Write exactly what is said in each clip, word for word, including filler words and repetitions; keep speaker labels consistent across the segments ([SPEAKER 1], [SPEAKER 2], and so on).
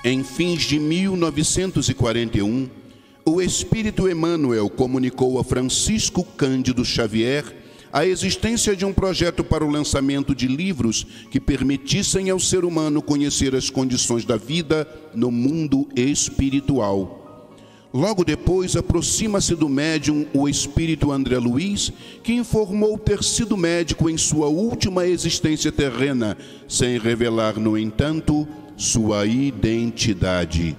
[SPEAKER 1] Em fins de mil novecentos e quarenta e um, o Espírito Emmanuel comunicou a Francisco Cândido Xavier a existência de um projeto para o lançamento de livros que permitissem ao ser humano conhecer as condições da vida no mundo espiritual. Logo depois, aproxima-se do médium o espírito André Luiz, que informou ter sido médico em sua última existência terrena, sem revelar, no entanto, sua identidade.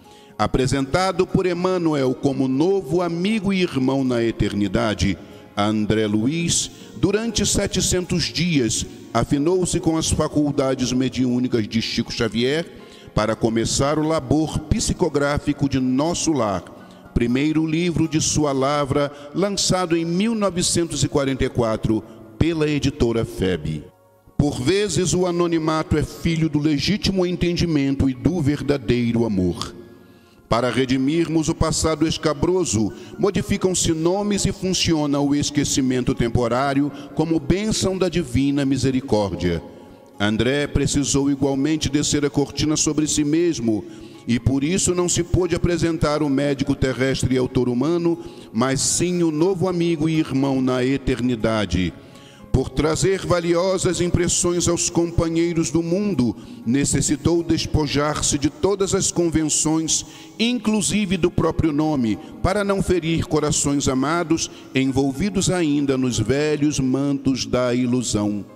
[SPEAKER 1] Apresentado por Emmanuel como novo amigo e irmão na eternidade, André Luiz, durante setecentos dias, afinou-se com as faculdades mediúnicas de Chico Xavier para começar o labor psicográfico de Nosso Lar, primeiro livro de sua lavra, lançado em mil novecentos e quarenta e quatro pela editora F E B. Por vezes, o anonimato é filho do legítimo entendimento e do verdadeiro amor. Para redimirmos o passado escabroso, modificam-se nomes e funciona o esquecimento temporário como bênção da divina misericórdia. André precisou igualmente descer a cortina sobre si mesmo, e por isso não se pôde apresentar o médico terrestre e autor humano, mas sim o novo amigo e irmão na eternidade. Por trazer valiosas impressões aos companheiros do mundo, necessitou despojar-se de todas as convenções, inclusive do próprio nome, para não ferir corações amados, envolvidos ainda nos velhos mantos da ilusão.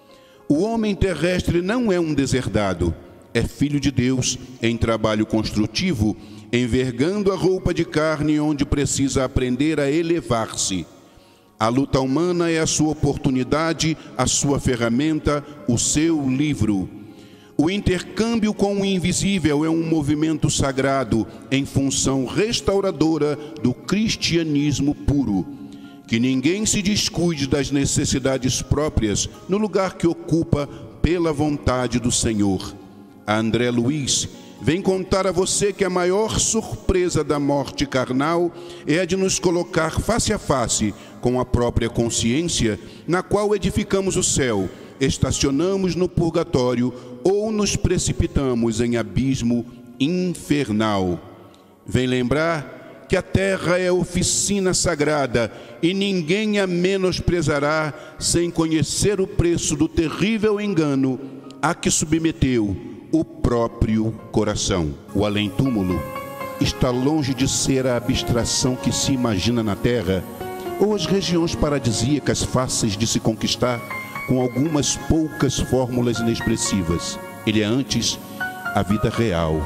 [SPEAKER 1] O homem terrestre não é um deserdado, é filho de Deus em trabalho construtivo, envergando a roupa de carne onde precisa aprender a elevar-se. A luta humana é a sua oportunidade, a sua ferramenta, o seu livro. O intercâmbio com o invisível é um movimento sagrado em função restauradora do cristianismo puro. Que ninguém se descuide das necessidades próprias no lugar que ocupa pela vontade do Senhor. André Luiz vem contar a você que a maior surpresa da morte carnal é a de nos colocar face a face com a própria consciência, na qual edificamos o céu, estacionamos no purgatório ou nos precipitamos em abismo infernal. Vem lembrar que a terra é oficina sagrada e ninguém a menosprezará sem conhecer o preço do terrível engano a que submeteu o próprio coração. O além-túmulo está longe de ser a abstração que se imagina na terra ou as regiões paradisíacas fáceis de se conquistar com algumas poucas fórmulas inexpressivas. Ele é antes a vida real.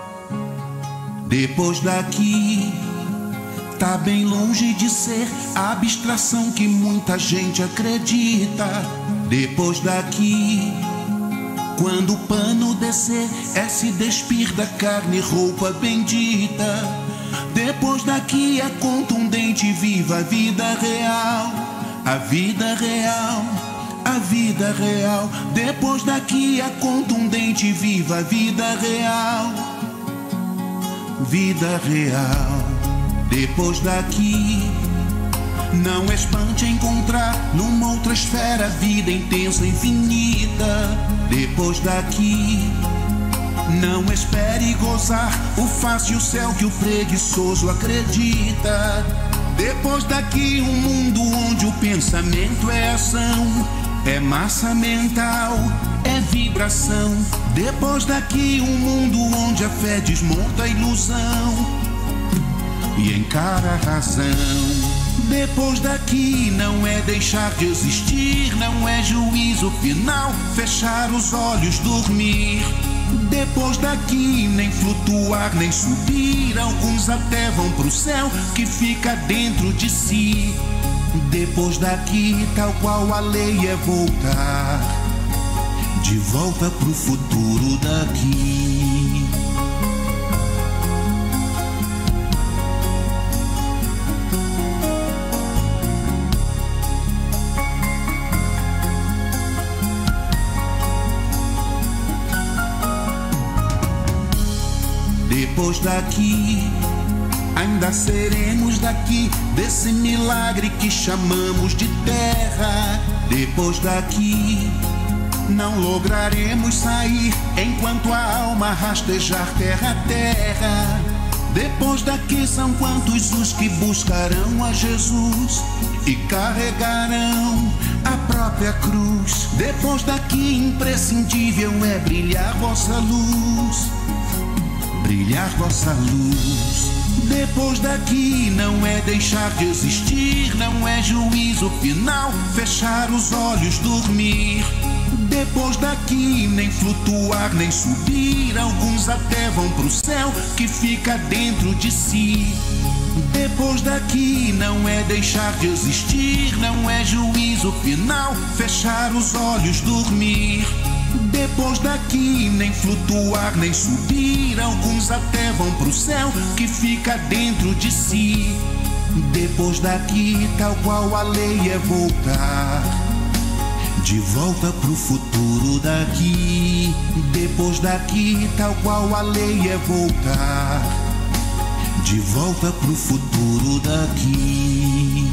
[SPEAKER 2] Depois daqui, tá bem longe de ser a abstração que muita gente acredita. Depois daqui, quando o pano descer, é se despir da carne e roupa bendita. Depois daqui é contundente, viva a vida real, a vida real, a vida real. Depois daqui é contundente, viva a vida real, vida real. Depois daqui, não espante encontrar numa outra esfera vida intensa, infinita. Depois daqui, não espere gozar o fácil céu que o preguiçoso acredita. Depois daqui, um mundo onde o pensamento é ação, é massa mental, é vibração. Depois daqui, um mundo onde a fé desmonta a ilusão e encara a razão. Depois daqui não é deixar de existir, não é juízo final, fechar os olhos, dormir. Depois daqui nem flutuar, nem subir, alguns até vão pro céu que fica dentro de si. Depois daqui, tal qual a lei é voltar de volta pro futuro daqui. Depois daqui, ainda seremos daqui, desse milagre que chamamos de terra. Depois daqui, não lograremos sair enquanto a alma rastejar terra a terra. Depois daqui são quantos os que buscarão a Jesus e carregarão a própria cruz. Depois daqui imprescindível é brilhar vossa luz, brilhar vossa luz. Depois daqui não é deixar de existir, não é juízo final, fechar os olhos, dormir. Depois daqui nem flutuar, nem subir, alguns até vão pro céu que fica dentro de si. Depois daqui não é deixar de existir, não é juízo final, fechar os olhos, dormir. Depois daqui nem flutuar, nem subir, alguns até vão pro céu que fica dentro de si. Depois daqui, tal qual a lei é voltar de volta pro futuro daqui. Depois daqui, tal qual a lei é voltar de volta pro futuro daqui.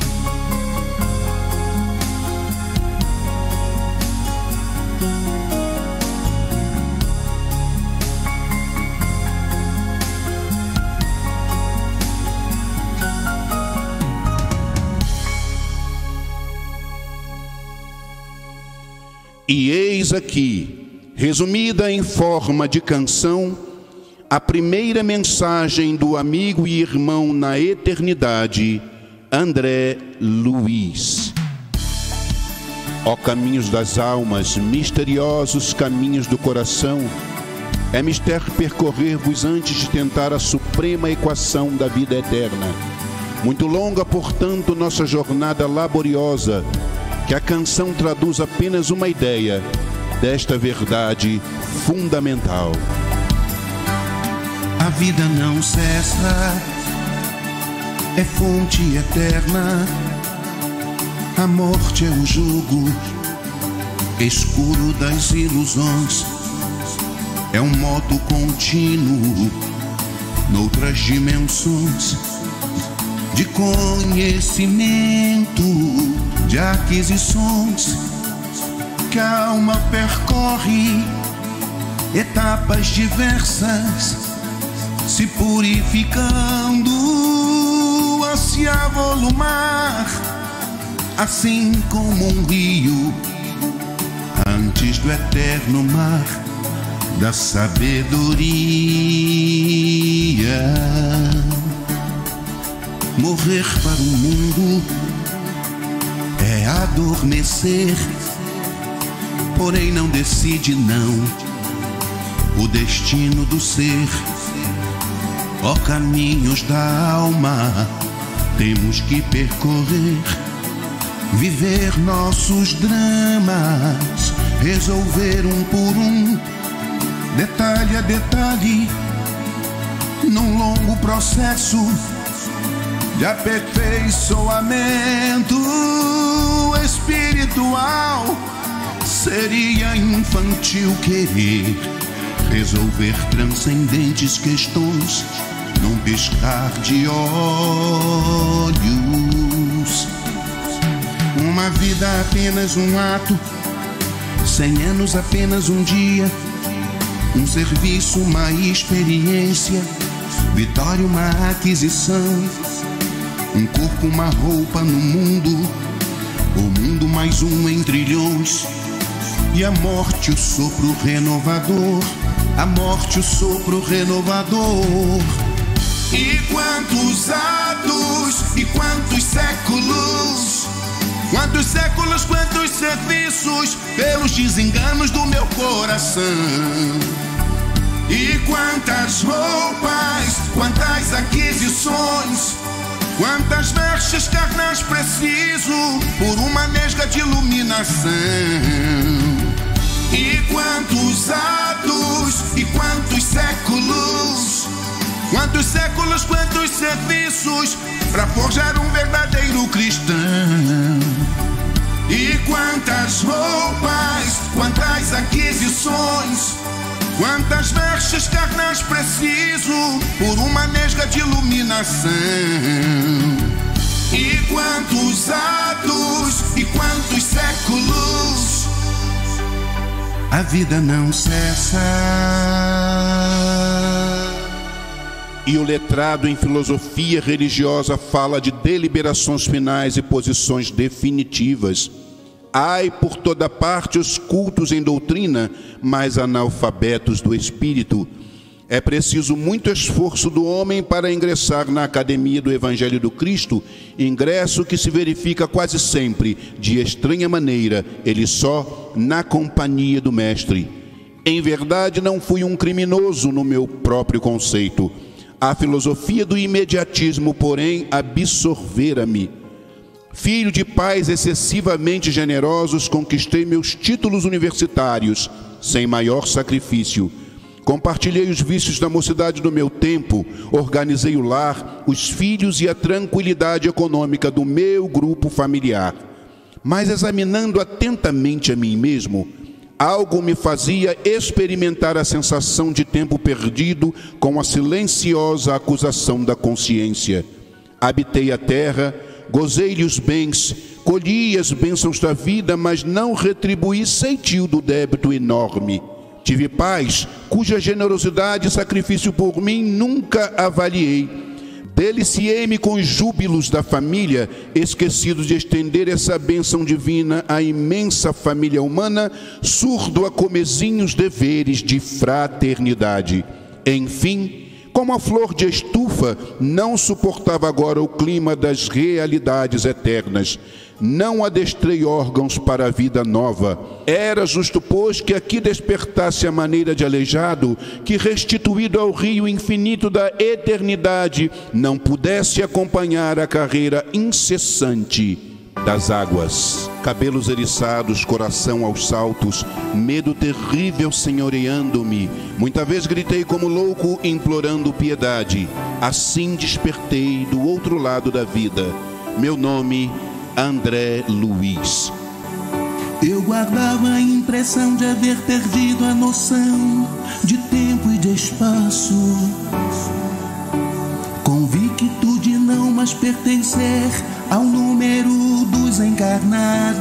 [SPEAKER 1] E eis aqui, resumida em forma de canção, a primeira mensagem do amigo e irmão na eternidade, André Luiz. Ó caminhos das almas, misteriosos caminhos do coração, é mistério percorrer-vos antes de tentar a suprema equação da vida eterna. Muito longa, portanto, nossa jornada laboriosa, que a canção traduz apenas uma ideia desta verdade fundamental.
[SPEAKER 2] A vida não cessa, é fonte eterna. A morte é o jugo escuro das ilusões. É um modo contínuo noutras dimensões de conhecimento, de aquisições, que a alma percorre etapas diversas, se purificando a se avolumar, assim como um rio antes do eterno mar da sabedoria. Morrer para o mundo é adormecer, porém não decide não o destino do ser. Ó caminhos da alma, temos que percorrer, viver nossos dramas, resolver um por um, detalhe a detalhe, num longo processo de aperfeiçoamento espiritual. Seria infantil querer resolver transcendentes questões num piscar de olhos. Uma vida apenas um ato, cem anos apenas um dia, um serviço, uma experiência, vitória, uma aquisição, um corpo, uma roupa no mundo, o mundo mais um em trilhões, e a morte, o sopro renovador, a morte, o sopro renovador. E quantos atos e quantos séculos, quantos séculos, quantos serviços pelos desenganos do meu coração. E quantas roupas, quantas aquisições, quantas vestes carnais preciso por uma nesga de iluminação. E quantos atos e quantos séculos, quantos séculos, quantos serviços para forjar um verdadeiro cristão. E quantas roupas, quantas aquisições, quantas vestes carnais preciso por uma nesga de iluminação. E quantos atos e quantos séculos, a vida não cessa.
[SPEAKER 1] E o letrado em filosofia religiosa fala de deliberações finais e posições definitivas. Ai por toda parte os cultos em doutrina, mas analfabetos do espírito. É preciso muito esforço do homem para ingressar na academia do Evangelho do Cristo, ingresso que se verifica quase sempre, de estranha maneira, ele só na companhia do Mestre. Em verdade, não fui um criminoso no meu próprio conceito. A filosofia do imediatismo, porém, absorvera-me. Filho de pais excessivamente generosos, conquistei meus títulos universitários, sem maior sacrifício. Compartilhei os vícios da mocidade do meu tempo, organizei o lar, os filhos e a tranquilidade econômica do meu grupo familiar. Mas examinando atentamente a mim mesmo, algo me fazia experimentar a sensação de tempo perdido com a silenciosa acusação da consciência. Habitei a terra, gozei-lhe os bens, colhi as bênçãos da vida, mas não retribuí ceitil do débito enorme. Tive pais, cuja generosidade e sacrifício por mim nunca avaliei. Deliciei-me com os júbilos da família, esquecido de estender essa bênção divina à imensa família humana, surdo a comezinhos deveres de fraternidade. Enfim, como a flor de estufa, não suportava agora o clima das realidades eternas. Não adestrei órgãos para a vida nova. Era justo, pois, que aqui despertasse a maneira de aleijado, que, restituído ao rio infinito da eternidade, não pudesse acompanhar a carreira incessante das águas. Cabelos eriçados, coração aos saltos, medo terrível senhoreando-me. Muita vez gritei como louco, implorando piedade. Assim despertei do outro lado da vida. Meu nome, André Luiz.
[SPEAKER 2] Eu guardava a impressão de haver perdido a noção de tempo e de espaço. Convicto de não mais pertencer ao número dos encarnados.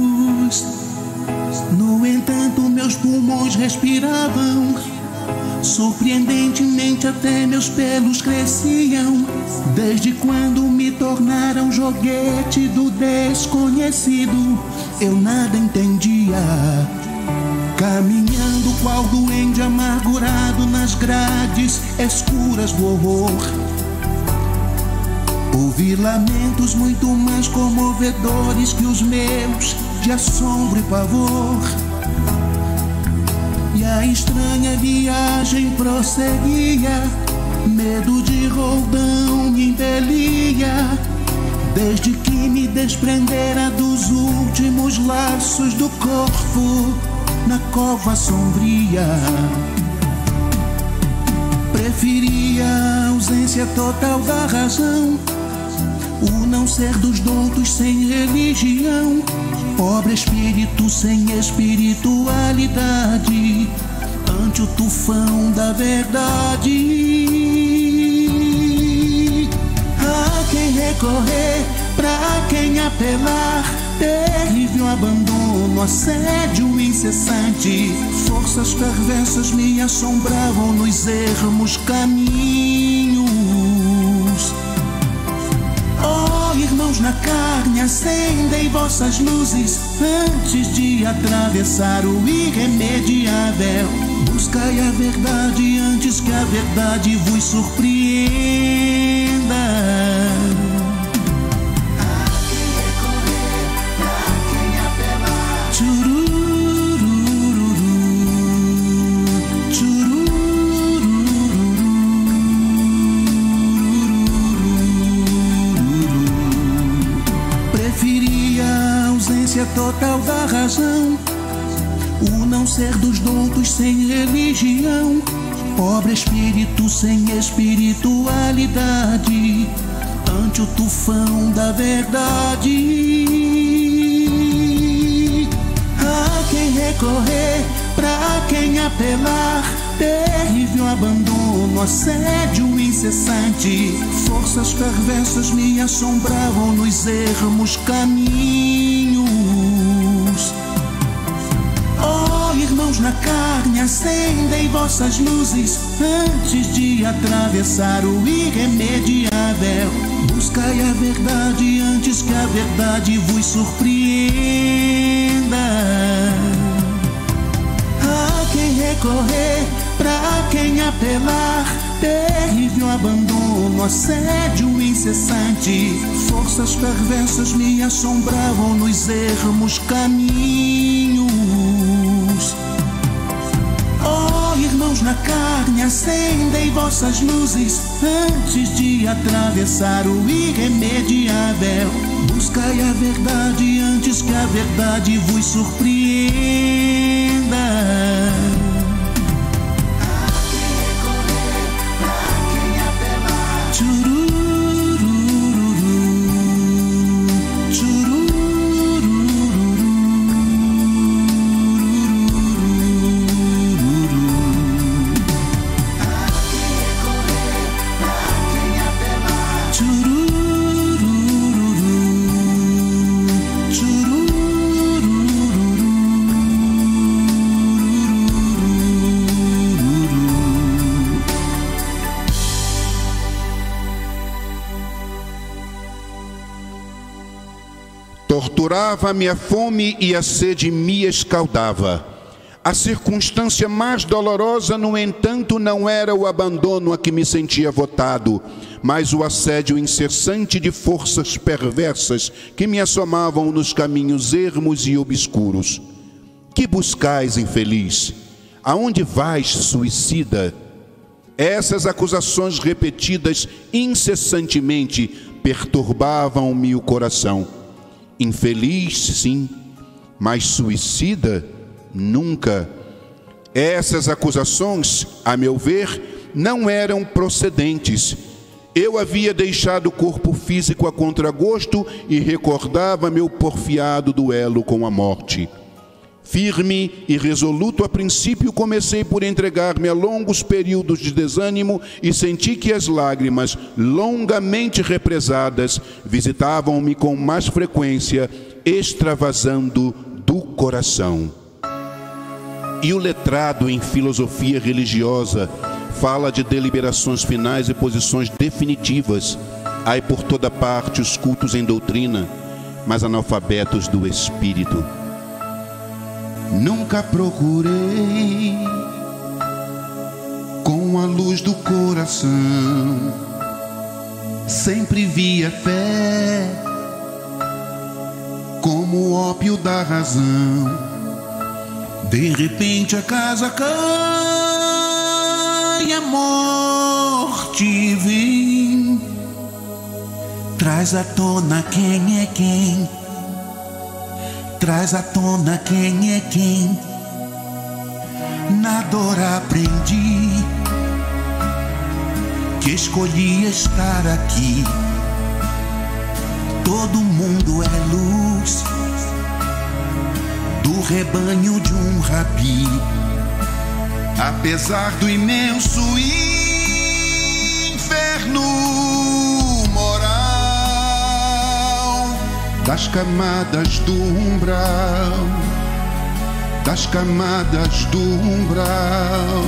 [SPEAKER 2] No entanto, meus pulmões respiravam. Surpreendentemente até meus pelos cresciam, desde quando me tornaram joguete do desconhecido. Eu nada entendia, caminhando qual duende amargurado nas grades escuras do horror. Ouvi lamentos muito mais comovedores que os meus, de assombro e pavor. E a estranha viagem prosseguia, medo de Roldão me impelia, desde que me desprendera dos últimos laços do corpo na cova sombria. Preferia a ausência total da razão, o não ser dos doutos sem religião, pobre espírito sem espiritualidade, ante o tufão da verdade. A quem recorrer, pra quem apelar, terrível abandono, assédio incessante, forças perversas me assombravam nos ermos caminhos. Oh, irmãos na carne, acendei vossas luzes antes de atravessar o irremediável. Buscai a verdade antes que a verdade vos surpreenda. A quem recorrer, a quem apelar. Tchurururu, preferia a ausência total da razão, o não ser dos doutos sem religião, pobre espírito sem espiritualidade, ante o tufão da verdade. A quem recorrer, pra quem apelar, terrível abandono, assédio incessante, forças perversas me assombravam nos ermos caminhos. Oh, irmãos na carne, acendei vossas luzes antes de atravessar o irremediável. Buscai a verdade antes que a verdade vos surpreenda. A quem recorrer, pra quem apelar, terrível abandono, assédio incessante. Forças perversas me assombravam nos ermos caminhos. Oh, irmãos na carne, acendei vossas luzes antes de atravessar o irremediável. Buscai a verdade antes que a verdade vos surpreenda.
[SPEAKER 1] Torturava-me a fome e a sede me escaldava. A circunstância mais dolorosa, no entanto, não era o abandono a que me sentia votado, mas o assédio incessante de forças perversas que me assomavam nos caminhos ermos e obscuros. Que buscais, infeliz? Aonde vais, suicida? Essas acusações repetidas incessantemente perturbavam-me o coração. Infeliz, sim, mas suicida, nunca. Essas acusações, a meu ver, não eram procedentes. Eu havia deixado o corpo físico a contragosto e recordava meu porfiado duelo com a morte. Firme e resoluto a princípio, comecei por entregar-me a longos períodos de desânimo e senti que as lágrimas, longamente represadas, visitavam-me com mais frequência, extravasando do coração. E o letrado em filosofia religiosa fala de deliberações finais e posições definitivas. Há por toda parte os cultos em doutrina, mas analfabetos do espírito.
[SPEAKER 2] Nunca procurei com a luz do coração, sempre vi a fé como o ópio da razão. De repente a casa cai, a morte vem, traz à tona quem é quem, traz à tona quem é quem. Na dor aprendi que escolhi estar aqui. Todo mundo é luz do rebanho de um rabi. Apesar do imenso inferno moral, das camadas do umbral, das camadas do umbral.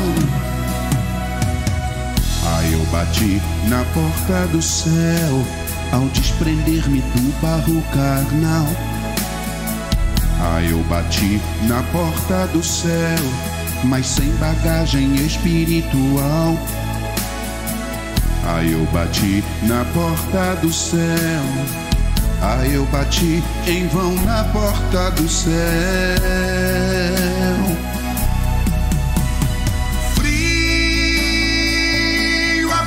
[SPEAKER 2] Aí eu bati na porta do céu ao desprender-me do barro carnal. Aí eu bati na porta do céu, mas sem bagagem espiritual. Aí eu bati na porta do céu, aí eu bati em vão na porta do céu. Frio a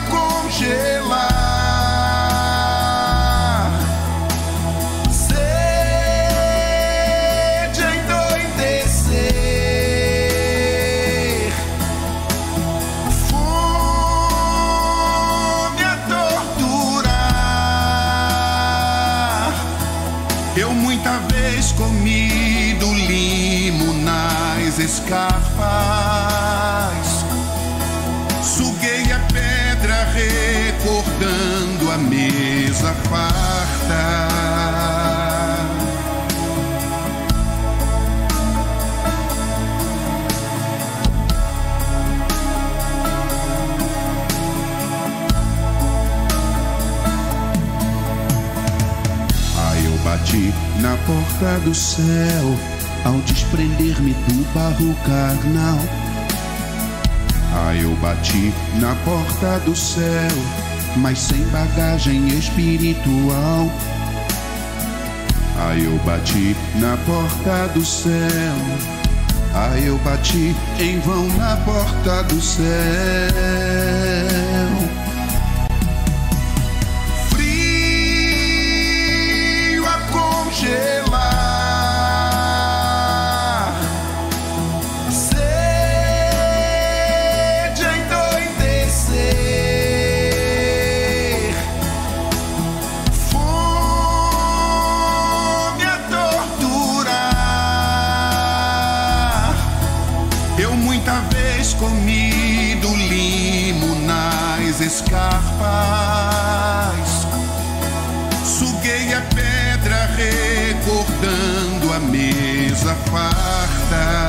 [SPEAKER 2] congelar, sede a endoidecer, fome a torturar. Eu muita vez comi do limo nas escarpas, suguei a pedra recordando a mesa farta. porta do céu, ao desprender-me do barro carnal. Ah, eu bati na porta do céu, mas sem bagagem espiritual. Ah, eu bati na porta do céu. Ah, eu bati em vão na porta do céu. Frio a congelar, sede a endoidecer, fome a torturar. Eu muita vez comi do limo nas escarpas, suguei a pedra recordando a mesa farta.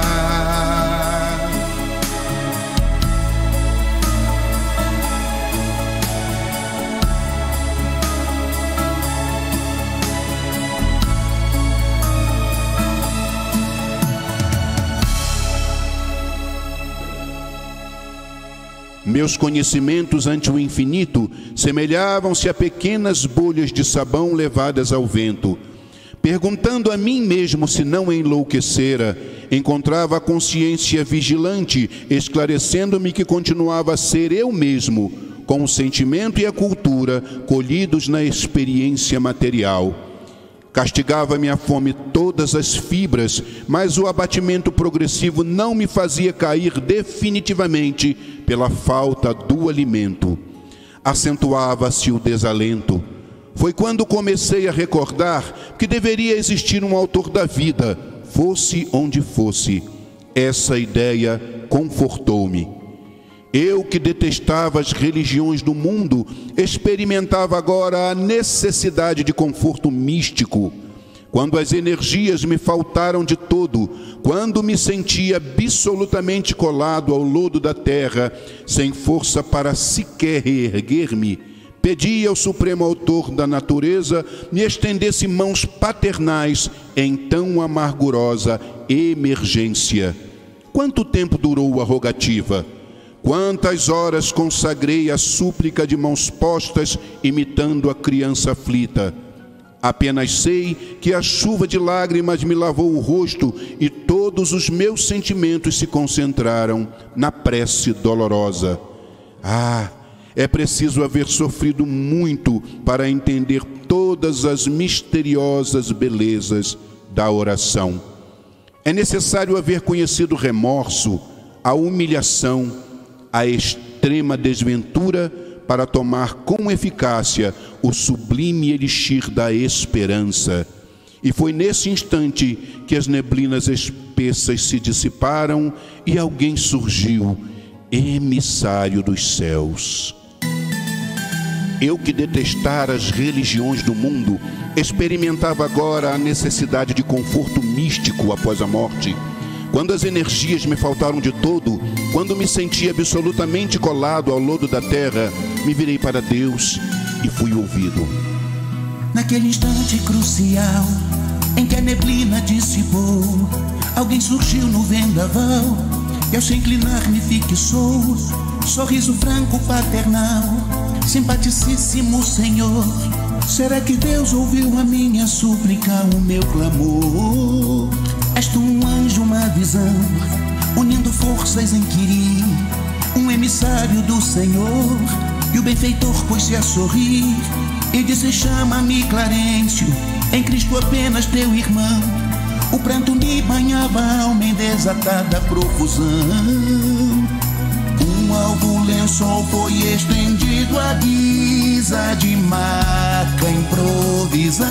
[SPEAKER 1] Meus conhecimentos ante o infinito semelhavam-se a pequenas bolhas de sabão levadas ao vento. Perguntando a mim mesmo se não enlouquecera, encontrava a consciência vigilante, esclarecendo-me que continuava a ser eu mesmo, com o sentimento e a cultura colhidos na experiência material. Castigava-me a fome todas as fibras, mas o abatimento progressivo não me fazia cair definitivamente pela falta do alimento. Acentuava-se o desalento. Foi quando comecei a recordar que deveria existir um autor da vida, fosse onde fosse. Essa ideia confortou-me. Eu, que detestava as religiões do mundo, experimentava agora a necessidade de conforto místico. Quando as energias me faltaram de todo, quando me sentia absolutamente colado ao lodo da terra, sem força para sequer reerguer-me, pedi ao Supremo Autor da natureza me estendesse mãos paternais em tão amargurosa emergência. Quanto tempo durou a rogativa? Quantas horas consagrei a súplica de mãos postas, imitando a criança aflita? Apenas sei que a chuva de lágrimas me lavou o rosto e todos os meus sentimentos se concentraram na prece dolorosa. Ah, é preciso haver sofrido muito para entender todas as misteriosas belezas da oração. É necessário haver conhecido o remorso, a humilhação, a extrema desventura para tomar com eficácia o sublime elixir da esperança. E foi nesse instante que as neblinas espessas se dissiparam e alguém surgiu, emissário dos céus. Eu, que detestara as religiões do mundo, experimentava agora a necessidade de conforto místico após a morte. Quando as energias me faltaram de todo, quando me senti absolutamente colado ao lodo da terra, me virei para Deus e fui ouvido.
[SPEAKER 2] Naquele instante crucial em que a neblina dissipou, alguém surgiu no vendaval e ao se inclinar me fixou. Sorriso franco paternal, simpaticíssimo Senhor. Será que Deus ouviu a minha súplica, o meu clamor? És tu um anjo, uma visão, unindo forças em Quiri, um emissário do Senhor. E o benfeitor pôs-se a sorrir e disse: chama-me Clarencio, em Cristo apenas teu irmão. O pranto me banhava a alma em desatada profusão. Um alvo lençol foi estendido à guisa de maca improvisada.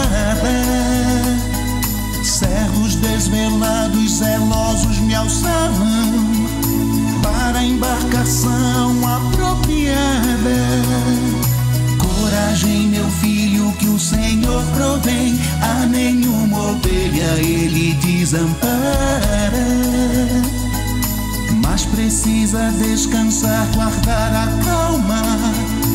[SPEAKER 2] Servos desvelados, zelosos me alçavam para a embarcação apropriada. Coragem, meu filho, que o Senhor provém, a nenhuma ovelha ele desampara. Mas precisa descansar, guardar a calma.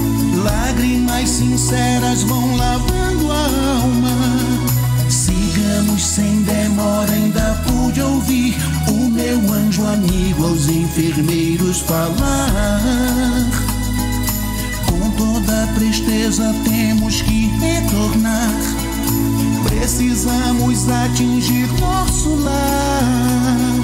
[SPEAKER 2] Lágrimas sinceras vão lavando a alma. Siga Sigamos sem demora, ainda pude ouvir o meu anjo amigo aos enfermeiros falar. Com toda presteza temos que retornar, precisamos atingir nosso lar.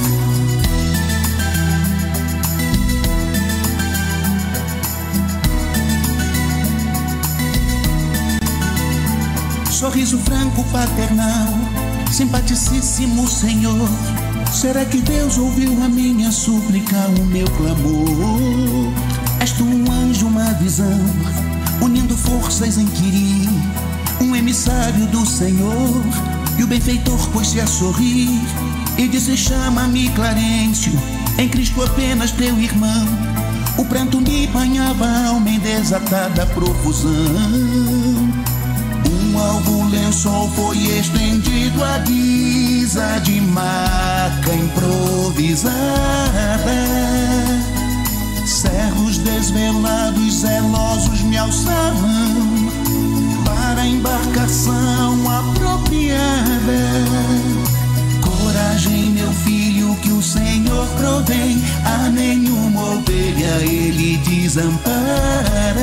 [SPEAKER 2] Sorriso franco paternal, simpaticíssimo Senhor. Será que Deus ouviu a minha súplica, o meu clamor? És tu um anjo, uma visão, unindo forças em Quiri, um emissário do Senhor. E o benfeitor pôs-se a sorrir e disse: chama-me Clarencio, em Cristo apenas teu irmão. O pranto me banhava a alma em desatada profusão. Um alvo lençol foi estendido à guisa de maca improvisada. Servos desvelados, zelosos me alçavam para a embarcação apropriada. Coragem, meu filho, que o Senhor provém, a nenhuma ovelha ele desampara.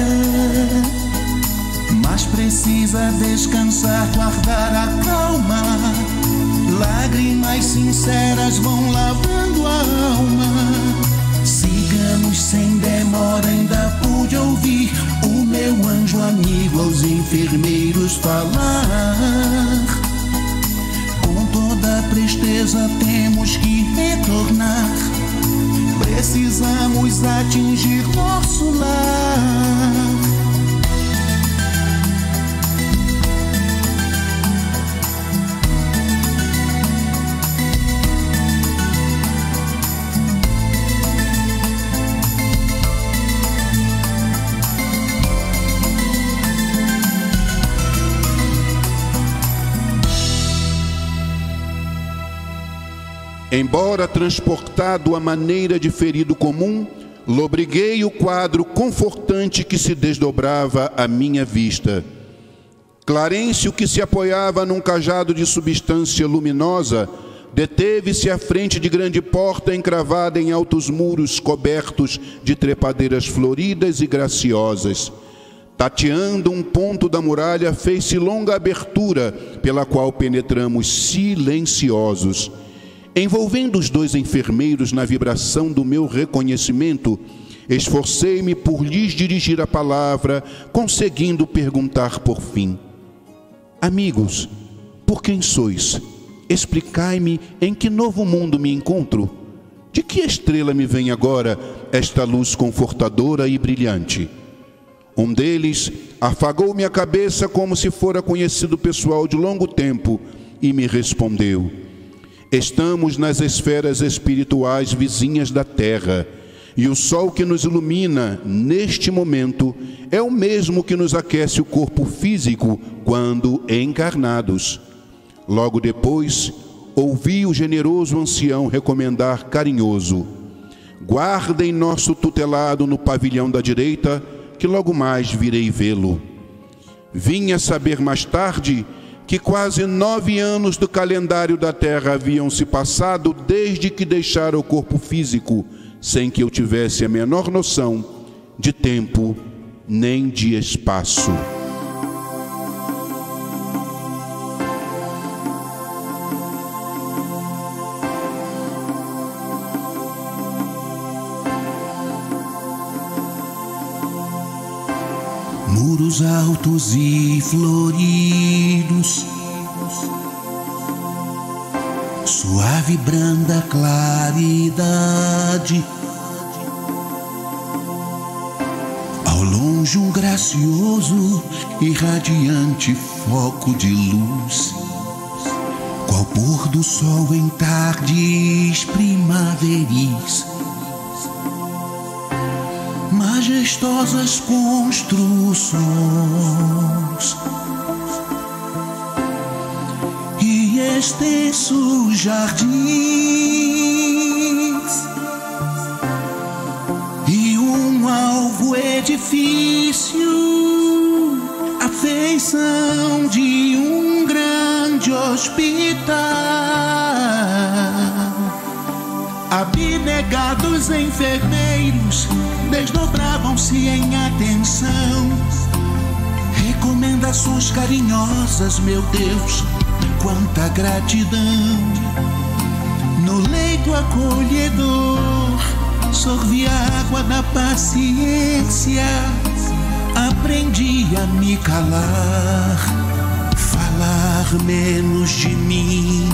[SPEAKER 2] Mas precisa descansar, guardar a calma. Lágrimas sinceras vão lavando a alma. Sigamos sem demora, ainda pude ouvir o meu anjo amigo aos enfermeiros falar. Com toda presteza temos que retornar, precisamos atingir nosso lar.
[SPEAKER 1] Embora transportado à maneira de ferido comum, lobriguei o quadro confortante que se desdobrava à minha vista. Clarencio, que se apoiava num cajado de substância luminosa, deteve-se à frente de grande porta encravada em altos muros cobertos de trepadeiras floridas e graciosas. Tateando um ponto da muralha, fez-se longa abertura, pela qual penetramos silenciosos. Envolvendo os dois enfermeiros na vibração do meu reconhecimento, esforcei-me por lhes dirigir a palavra, conseguindo perguntar por fim: amigos, por quem sois? Explicai-me em que novo mundo me encontro. De que estrela me vem agora esta luz confortadora e brilhante? Um deles afagou minha cabeça como se fora conhecido pessoal de longo tempo e me respondeu: estamos nas esferas espirituais vizinhas da Terra, e o sol que nos ilumina neste momento é o mesmo que nos aquece o corpo físico quando encarnados. Logo depois, ouvi o generoso ancião recomendar carinhoso: guardem nosso tutelado no pavilhão da direita, que logo mais virei vê-lo. Vinha saber mais tarde que quase nove anos do calendário da Terra haviam se passado desde que deixara o corpo físico, sem que eu tivesse a menor noção de tempo nem de espaço.
[SPEAKER 2] Muros altos e floridos, suave branda claridade, ao longe um gracioso e radiante foco de luz, qual pôr do sol em tardes primaveris. Majestosas construções e extensos jardins e um alvo edifício, a feição de um grande hospício. hospital. Abnegados enfermeiros desdobravam-se em atenção. Recomendações carinhosas, meu Deus, quanta gratidão. No leito acolhedor, sorvi a água da paciência. Aprendi a me calar, falar menos de mim,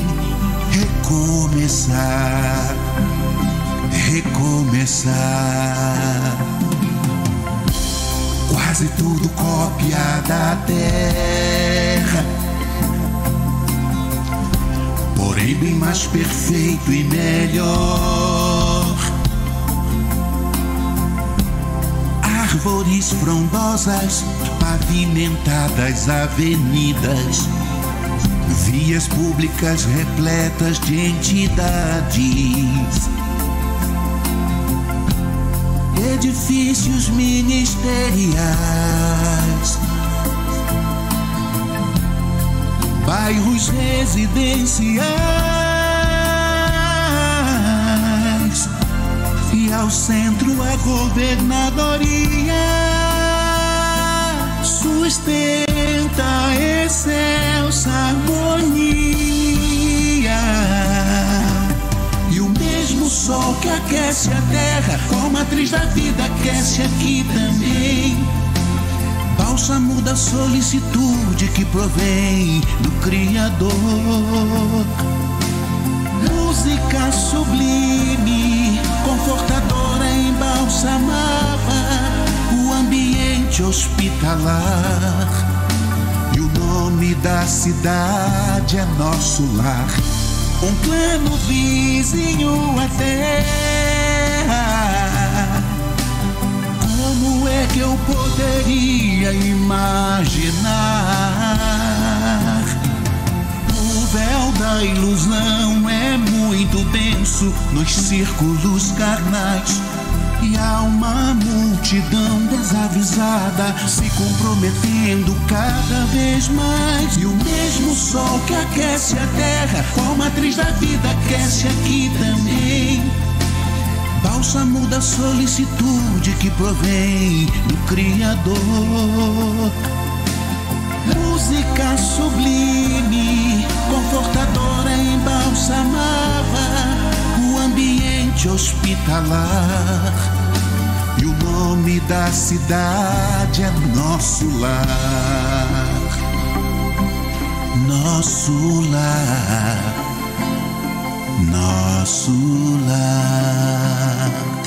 [SPEAKER 2] recomeçar, recomeçar. Quase tudo cópia da terra, porém bem mais perfeito e melhor. Árvores frondosas, pavimentadas avenidas, vias públicas repletas de entidades, edifícios ministeriais, bairros residenciais, e ao centro a governadoria sustenta excelsa harmonia. E o mesmo sol que aquece a terra, como matriz da vida, aquece aqui também. Bálsamo da solicitude que provém do Criador. Música sublime, confortadora, embalsamava o ambiente hospitalar. E o nome da cidade é nosso lar, um plano vizinho à terra. Como é que eu poderia imaginar? O véu da ilusão é muito denso nos círculos carnais, e há uma multidão desavisada se comprometendo cada vez mais. E o mesmo sol que aquece a terra, qual matriz da vida, aquece aqui também. Bálsamo da solicitude que provém do Criador. Música sublime, confortadora, embalsamava o ambiente hospitalar. E o nome da cidade é nosso lar, nosso lar, nosso lar.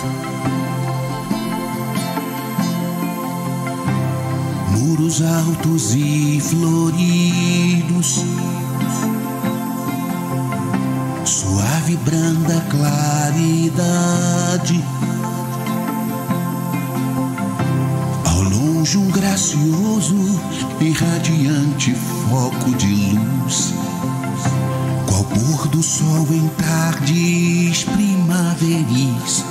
[SPEAKER 2] Muros altos e floridos, suave branda claridade, ao longe um gracioso e radiante foco de luz, qual pôr do sol em tardes primaveris.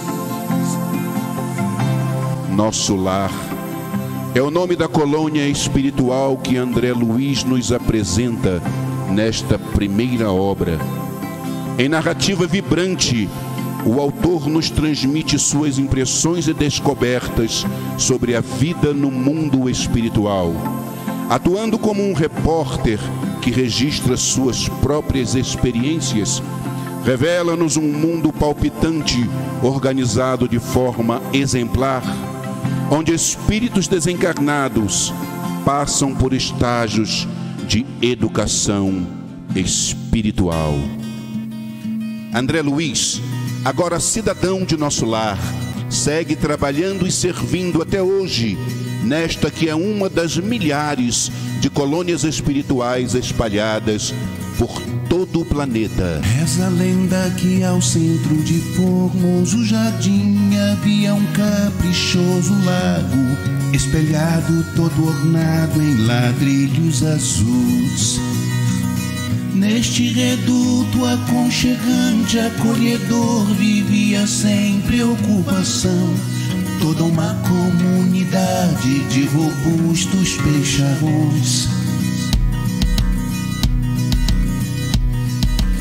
[SPEAKER 1] Nosso Lar é o nome da colônia espiritual que André Luiz nos apresenta nesta primeira obra. Em narrativa vibrante, o autor nos transmite suas impressões e descobertas sobre a vida no mundo espiritual, atuando como um repórter que registra suas próprias experiências. Revela-nos um mundo palpitante, organizado de forma exemplar, onde espíritos desencarnados passam por estágios de educação espiritual. André Luiz, agora cidadão de nosso lar, segue trabalhando e servindo até hoje, nesta que é uma das milhares de colônias espirituais espalhadas por todo o planeta.
[SPEAKER 2] Reza a lenda que ao centro de Formoso Jardim havia um caprichoso lago, espelhado todo ornado em ladrilhos azuis. Neste reduto aconchegante, acolhedor, vivia sem preocupação toda uma comunidade de robustos peixarões.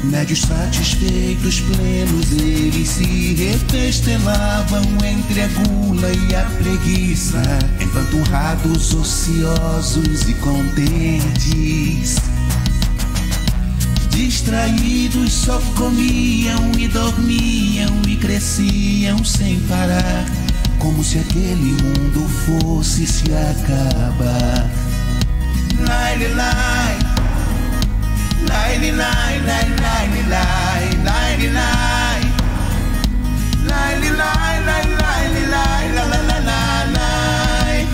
[SPEAKER 2] Médios satisfeitos, plenos, eles se refestelavam entre a gula e a preguiça, empanturrados, ociosos e contentes. Distraídos só comiam e dormiam e cresciam sem parar, como se aquele mundo fosse se acabar. Lai, lai, lai, lai, lai, lai, lai, lai, lai, lai, lai, lai, lai, lai, lai.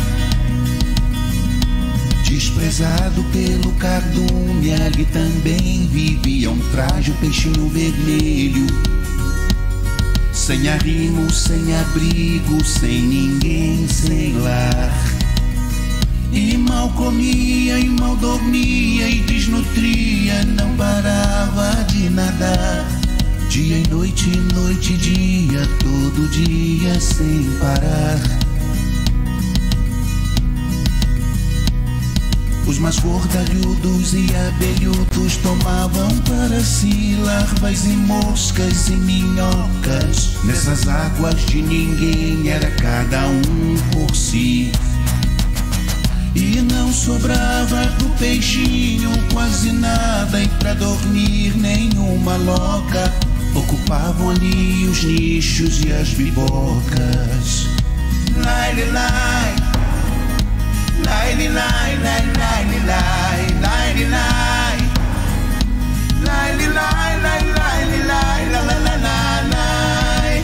[SPEAKER 2] Desprezado pelo cardume, ali também vivia um frágil peixinho vermelho, sem arrimo, sem abrigo, sem ninguém, sem lar. E mal comia e mal dormia e desnutria, não parava de nadar, dia e noite, noite e dia, todo dia sem parar. Os mais gordalhudos e abelhudos tomavam para si larvas e moscas e minhocas. Nessas águas de ninguém, era cada um por si. E não sobrava pro peixinho quase nada, e pra dormir nenhuma loca. Ocupavam ali os nichos e as bibocas. Lai, lai, lai, lai, lai, lai, lai, lai, lai, lai, lai, lai, lai, lai.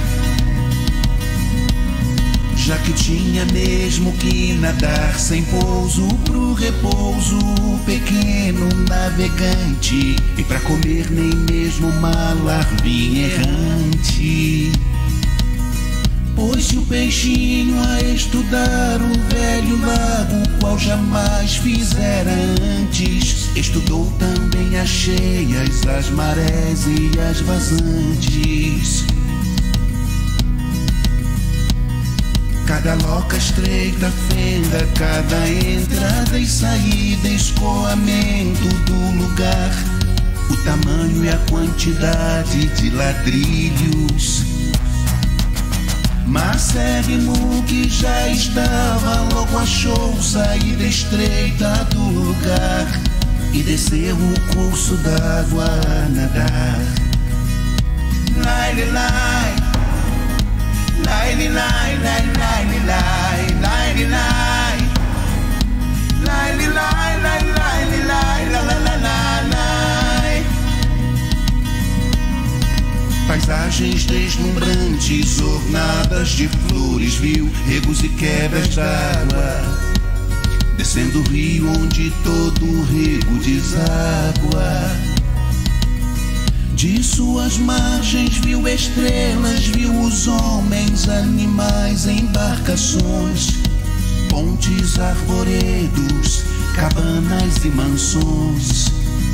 [SPEAKER 2] Já que tinha mesmo que nadar sem pouso pro repouso, o pequeno navegante, e pra comer nem mesmo uma larvinha errante. Pôs-se o peixinho a estudar o velho lago, qual jamais fizera antes. Estudou também as cheias, as marés e as vazantes. Cada loca estreita, fenda, cada entrada e saída, escoamento do lugar, o tamanho e a quantidade de ladrilhos. Macérrimo que já estava, logo achou saída estreita do lugar e desceu o curso d'água a nadar. Lai, lai, lai, lai, lai, lai, lai, lai, lai, lai, lai, lai, lai, lai, lai. Paisagens deslumbrantes, ornadas de flores, viu regos e quebras d'água, descendo o rio onde todo rego deságua. De suas margens viu estrelas, viu os homens, animais, embarcações, pontes, arvoredos, cabanas e mansões.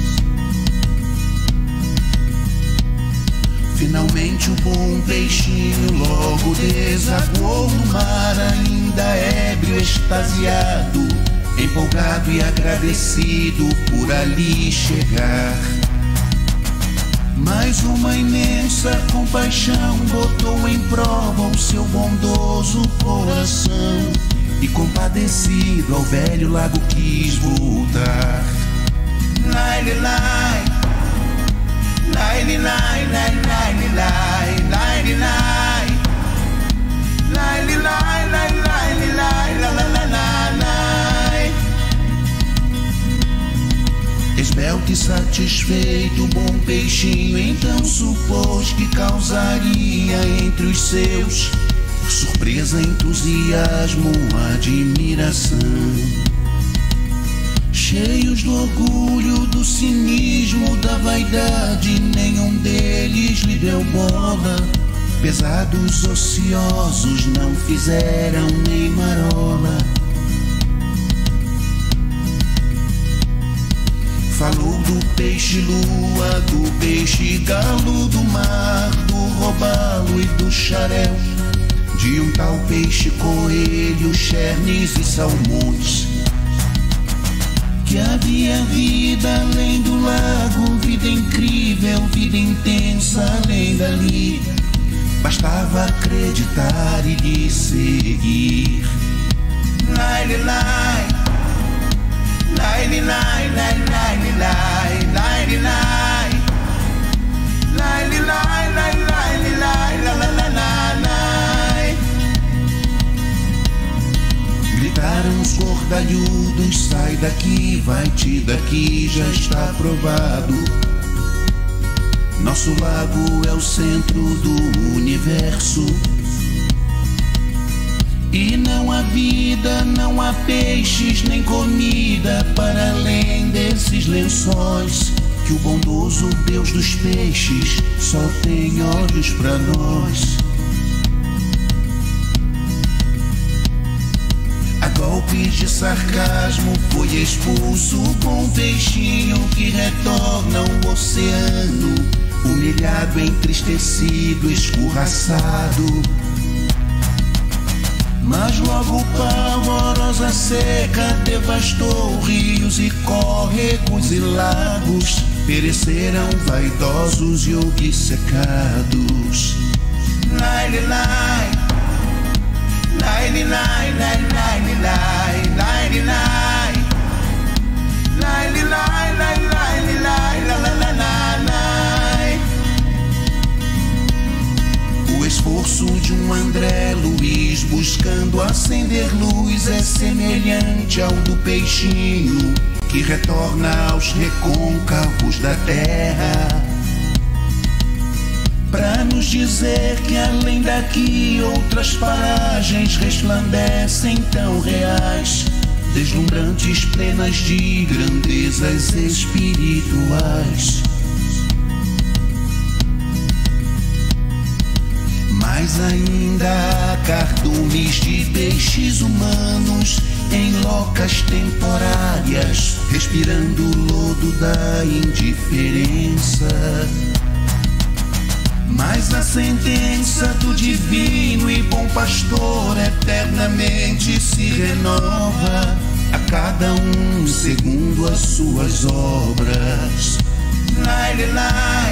[SPEAKER 2] Finalmente o bom peixinho logo desaguou no mar, ainda ébrio, extasiado, empolgado e agradecido por ali chegar. Mas uma imensa compaixão botou em prova o seu bondoso coração, e compadecido ao velho lago quis voltar. Lai, lai, lai, lai, lai, lai, lai, lai, lai, lai, lai, lai, lai, lai. Esbelto e satisfeito, o bom peixinho então supôs que causaria entre os seus surpresa, entusiasmo, admiração. Cheios do orgulho, do cinismo, da vaidade, nenhum deles lhe deu bola. Pesados, ociosos, não fizeram nem marola. Falou do peixe-lua, do peixe-galo, do mar, do robalo e do xarel, de um tal peixe-coelho, chernes e salmões, que havia vida além do lago, vida incrível, vida intensa além dali. Bastava acreditar e lhe seguir. Lai, lai, lai, lai, lai, lai, lai, lai, lai, lai, lai, lai, lai, lai, lai. Gritaram os gordalhudos, sai daqui, vai-te daqui, já está provado. Nosso lago é o centro do universo. E não há vida, não há peixes, nem comida para além desses lençóis, que o bondoso Deus dos peixes só tem olhos para nós. A golpes de sarcasmo foi expulso o bom peixinho que retorna ao oceano, humilhado, entristecido, escorraçado. Mas logo pavorosa seca devastou rios e córregos e lagos, pereceram vaidosos e obcecados. Lai, lai, lai, lai, lai, lai, lai, lai, lai, lai, lai, lai, lai, lai, lai, lai. O esforço de um André Luiz buscando acender luz é semelhante ao do peixinho que retorna aos recôncavos da terra, para nos dizer que além daqui outras paragens resplandecem tão reais, deslumbrantes, plenas de grandezas espirituais. Mas ainda há cardumes de peixes humanos em locas temporárias, respirando o lodo da indiferença. Mas a sentença do divino e bom pastor eternamente se renova, a cada um segundo as suas obras. Lai, lai,